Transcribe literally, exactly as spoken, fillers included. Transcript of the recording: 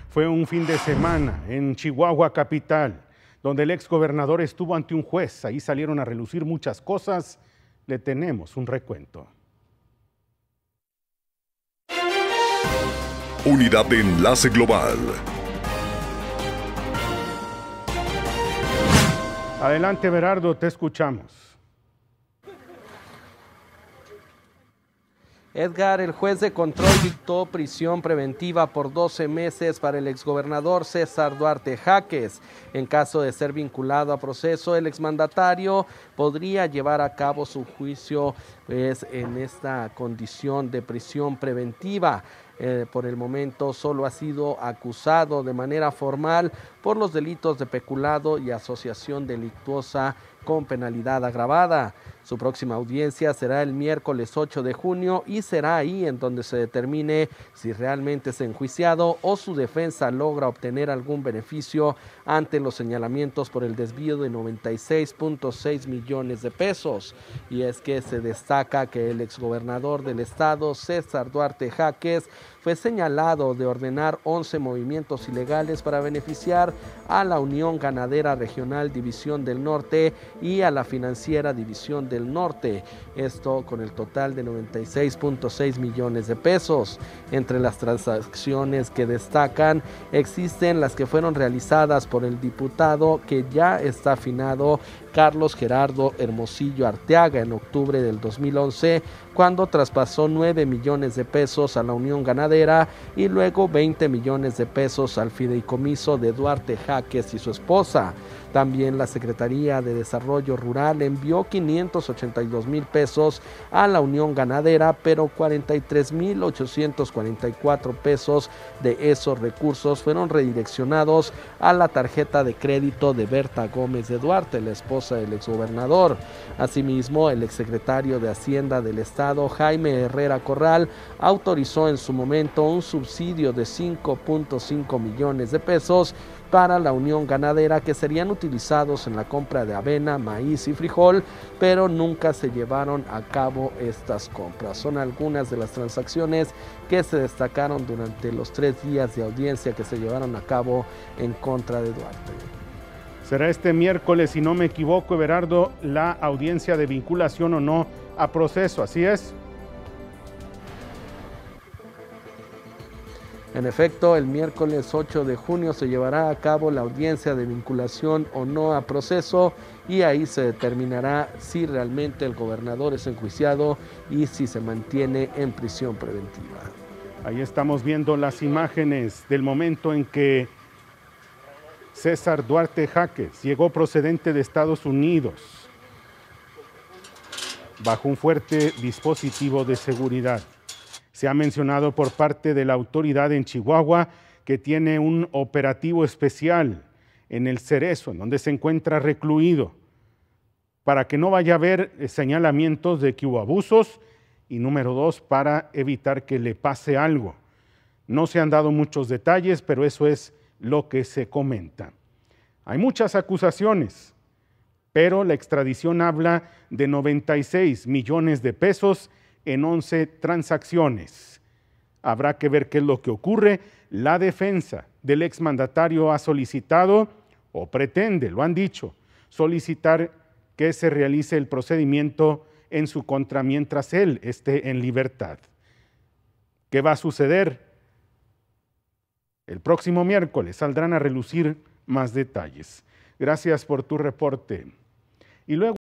Fue un fin de semana en Chihuahua capital, donde el exgobernador estuvo ante un juez. Ahí salieron a relucir muchas cosas. Le tenemos un recuento. Unidad de Enlace Global. Adelante, Berardo, te escuchamos. Edgar, el juez de control dictó prisión preventiva por doce meses para el exgobernador César Duarte Jaques. En caso de ser vinculado a proceso, el exmandatario podría llevar a cabo su juicio pues, en esta condición de prisión preventiva. Eh, por el momento solo ha sido acusado de manera formal por los delitos de peculado y asociación delictuosa con penalidad agravada. Su próxima audiencia será el miércoles ocho de junio y será ahí en donde se determine si realmente es enjuiciado o su defensa logra obtener algún beneficio ante los señalamientos por el desvío de noventa y seis punto seis millones de pesos. Y es que se destaca que el exgobernador del estado, César Duarte Jaques, fue señalado de ordenar once movimientos ilegales para beneficiar a la Unión Ganadera Regional División del Norte y a la Financiera División del Norte, esto con el total de noventa y seis punto seis millones de pesos. Entre las transacciones que destacan existen las que fueron realizadas por el diputado que ya está afinado Carlos Gerardo Hermosillo Arteaga en octubre del dos mil once, cuando traspasó nueve millones de pesos a la Unión Ganadera y luego veinte millones de pesos al fideicomiso de Duarte Jaques y su esposa. También la Secretaría de Desarrollo Rural envió quinientos ochenta y dos mil pesos a la Unión Ganadera, pero cuarenta y tres mil ochocientos cuarenta y cuatro pesos de esos recursos fueron redireccionados a la tarjeta de crédito de Berta Gómez de Duarte, la esposa del exgobernador. Asimismo, el exsecretario de Hacienda del Estado, Jaime Herrera Corral, autorizó en su momento un subsidio de cinco punto cinco millones de pesos para la Unión Ganadera que serían utilizados en la compra de avena, maíz y frijol, pero nunca se llevaron a cabo estas compras. Son algunas de las transacciones que se destacaron durante los tres días de audiencia que se llevaron a cabo en contra de Duarte. Será este miércoles, si no me equivoco, Everardo, la audiencia de vinculación o no a proceso, ¿así es? En efecto, el miércoles ocho de junio se llevará a cabo la audiencia de vinculación o no a proceso y ahí se determinará si realmente el gobernador es enjuiciado y si se mantiene en prisión preventiva. Ahí estamos viendo las imágenes del momento en que César Duarte Jaques llegó procedente de Estados Unidos bajo un fuerte dispositivo de seguridad. Se ha mencionado por parte de la autoridad en Chihuahua que tiene un operativo especial en el Cerezo, en donde se encuentra recluido, para que no vaya a haber señalamientos de que hubo abusos y número dos, para evitar que le pase algo. No se han dado muchos detalles, pero eso es lo que se comenta. Hay muchas acusaciones, pero la extradición habla de noventa y seis millones de pesos en once transacciones. Habrá que ver qué es lo que ocurre. La defensa del exmandatario ha solicitado, o pretende, lo han dicho, solicitar que se realice el procedimiento en su contra mientras él esté en libertad. ¿Qué va a suceder? El próximo miércoles saldrán a relucir más detalles. Gracias por tu reporte. Y luego